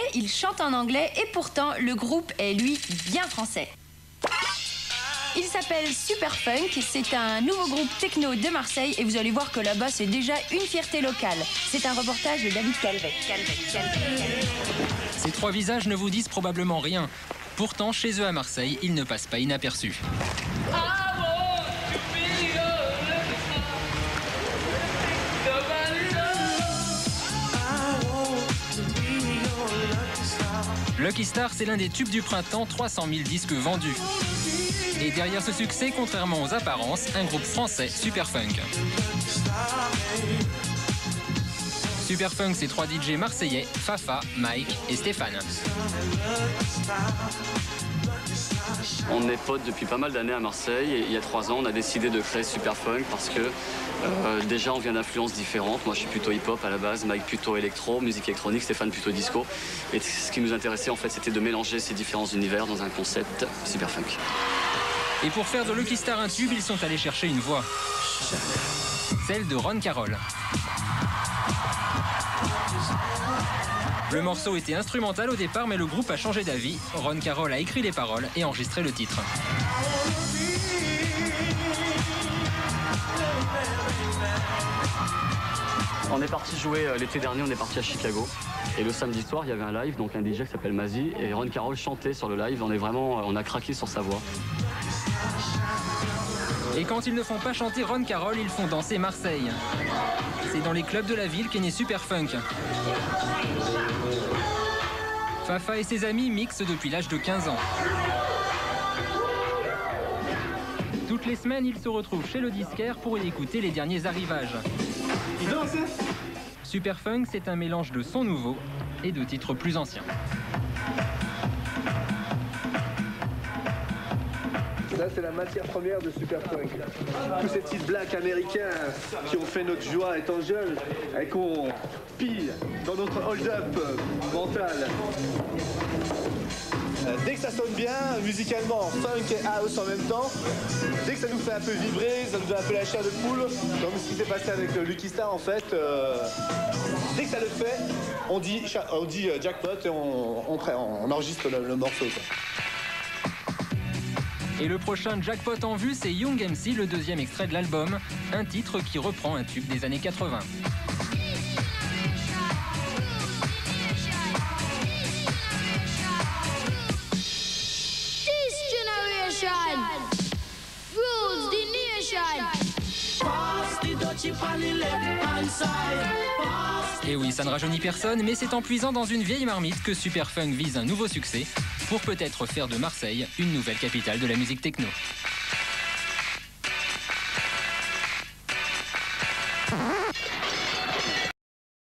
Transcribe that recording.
il chante en anglais et pourtant le groupe est lui bien français. Il s'appelle Superfunk, c'est un nouveau groupe techno de Marseille et vous allez voir que là-bas c'est déjà une fierté locale. C'est un reportage de David Calvet. Ces trois visages ne vous disent probablement rien. Pourtant, chez eux à Marseille, ils ne passent pas inaperçus. Lucky Star, c'est l'un des tubes du printemps, 300 000 disques vendus. Et derrière ce succès, contrairement aux apparences, un groupe français, Superfunk. Superfunk, c'est 3 DJ marseillais, Fafa, Mike et Stéphane. On est potes depuis pas mal d'années à Marseille et il y a 3 ans, on a décidé de créer Superfunk parce que déjà on vient d'influences différentes. Moi je suis plutôt hip-hop à la base, Mike plutôt électro, musique électronique, Stéphane plutôt disco. Et ce qui nous intéressait en fait, c'était de mélanger ces différents univers dans un concept Superfunk. Et pour faire de Lucky Star un tube, ils sont allés chercher une voix. Celle de Ron Carroll. Le morceau était instrumental au départ, mais le groupe a changé d'avis. Ron Carroll a écrit les paroles et enregistré le titre. On est parti jouer l'été dernier, on est parti à Chicago. Et le samedi soir, il y avait un live, donc un DJ qui s'appelle Mazi. Et Ron Carroll chantait sur le live. On a craqué sur sa voix. Et quand ils ne font pas chanter Ron Carroll, ils font danser Marseille. C'est dans les clubs de la ville qu'est né Superfunk. Fafa et ses amis mixent depuis l'âge de 15 ans. Toutes les semaines, ils se retrouvent chez le disquaire pour y écouter les derniers arrivages. Superfunk, c'est un mélange de sons nouveaux et de titres plus anciens. Là, c'est la matière première de Superfunk. Tous ces petits blacks américains qui ont fait notre joie étant jeunes et qu'on pille dans notre hold-up mental. Dès que ça sonne bien, musicalement, funk et house en même temps, dès que ça nous fait un peu vibrer, ça nous donne un peu la chair de poule, comme ce qui s'est passé avec le Lucky Star en fait, dès que ça le fait, on dit jackpot et on enregistre le morceau, quoi. Et le prochain jackpot en vue, c'est Young MC, le deuxième extrait de l'album, un titre qui reprend un tube des années 80. Et oui, ça ne rajeunit personne, mais c'est en puisant dans une vieille marmite que Superfunk vise un nouveau succès pour peut-être faire de Marseille une nouvelle capitale de la musique techno.